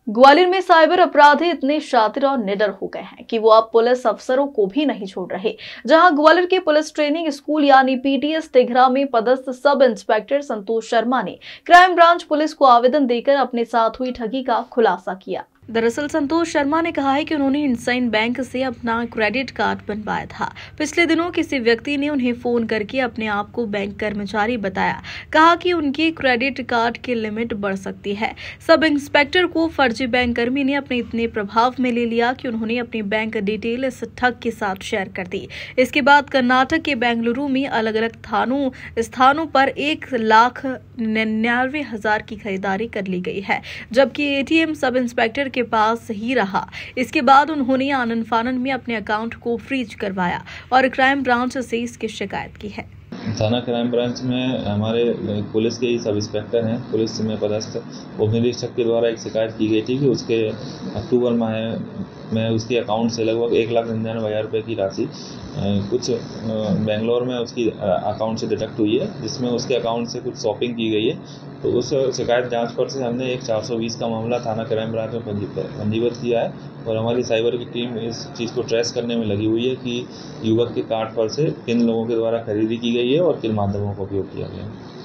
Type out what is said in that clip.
ग्वालियर में साइबर अपराधी इतने शातिर और निडर हो गए हैं कि वो अब पुलिस अफसरों को भी नहीं छोड़ रहे। जहां ग्वालियर के पुलिस ट्रेनिंग स्कूल यानी पीटीएस तिघरा में पदस्थ सब इंस्पेक्टर संतोष शर्मा ने क्राइम ब्रांच पुलिस को आवेदन देकर अपने साथ हुई ठगी का खुलासा किया। दरअसल संतोष शर्मा ने कहा है कि उन्होंने इंडसइंड बैंक से अपना क्रेडिट कार्ड बनवाया था। पिछले दिनों किसी व्यक्ति ने उन्हें फोन करके अपने आप को बैंक कर्मचारी बताया। कहा कि उनकी क्रेडिट कार्ड की लिमिट बढ़ सकती है। सब इंस्पेक्टर को फर्जी बैंक कर्मी ने अपने इतने प्रभाव में ले लिया कि उन्होंने अपनी बैंक डिटेल इस ठग के साथ शेयर कर दी। इसके बाद कर्नाटक के बेंगलुरु में अलग अलग स्थानों पर 1,99,000 की खरीदारी कर ली गई है, जबकि एटीएम सब इंस्पेक्टर के पास ही रहा। इसके बाद उन्होंने आनन फानन में अपने अकाउंट को फ्रीज करवाया और क्राइम ब्रांच से इसकी शिकायत की है। थाना क्राइम ब्रांच में हमारे पुलिस के ही सब इंस्पेक्टर हैं, पुलिस में पदस्थ उप निरीक्षक के द्वारा एक शिकायत की गई थी कि उसके अक्टूबर माह में उसके अकाउंट से लगभग 1,99,000 रुपये की राशि कुछ बेंगलोर में उसकी अकाउंट से डिडक्ट हुई है, जिसमें उसके अकाउंट से कुछ शॉपिंग की गई है। तो उस शिकायत जांच पर से हमने एक 420 का मामला थाना क्राइम ब्रांच में पंजीबद्ध किया है और हमारी साइबर की टीम इस चीज़ को ट्रेस करने में लगी हुई है कि युवक के कार्ड पर से किन लोगों के द्वारा खरीदी की गई है और किन माध्यमों का उपयोग किया गया है।